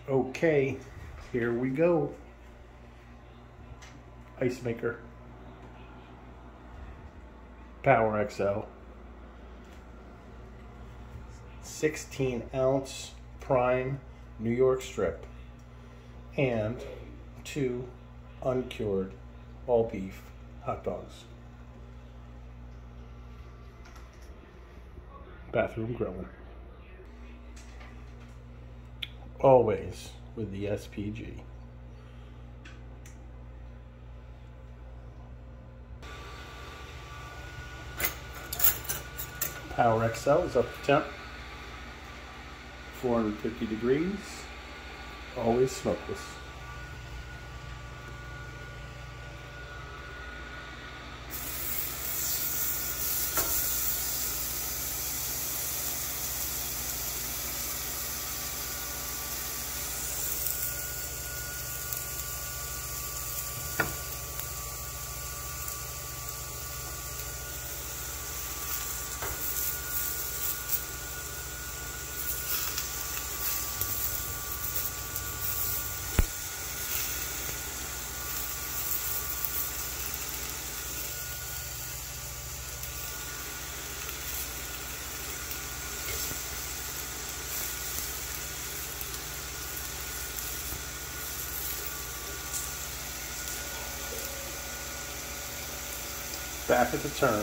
Okay, here we go. Ice maker. Power XL. 16-ounce prime New York strip. And 2 uncured all beef hot dogs. Bathroom grilling. Always with the SPG. Power XL is up to temp. 450 degrees. Always smokeless. Back at the turn.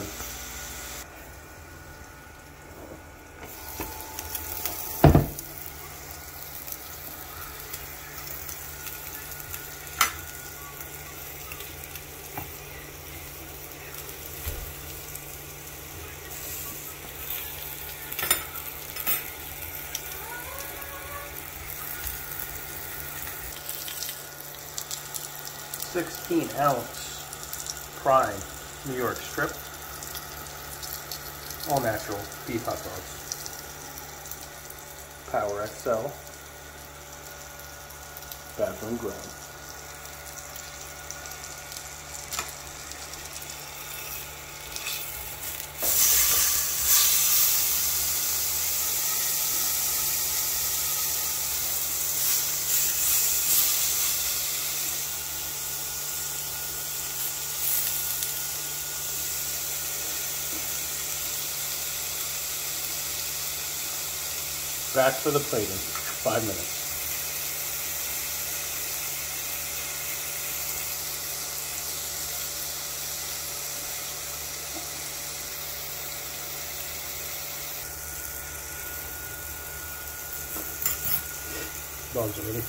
"16-ounce prime New York strip, all natural beef hot dogs. Power XL, bathroom grilling. Back for the plating, 5 minutes. Dogs are ready.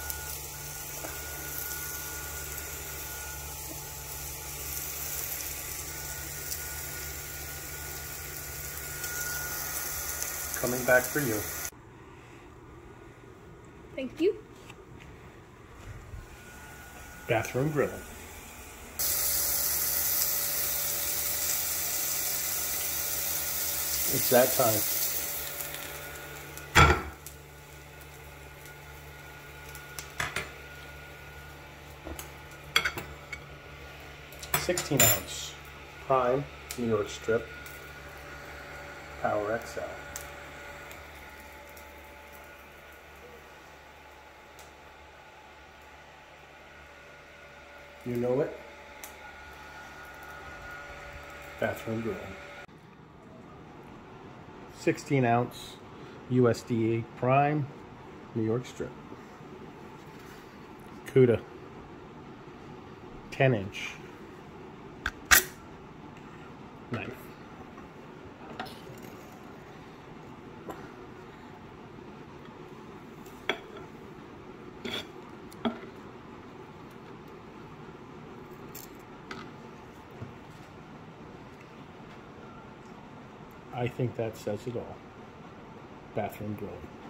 Coming back for you. Thank you. Bathroom grilling. It's that time. "16-ounce prime New York strip, Power XL. You know it. Bathroom grilling. 16-ounce USDA prime New York strip. Cuda. 10-inch knife. I think that says it all. Bathroom grilling.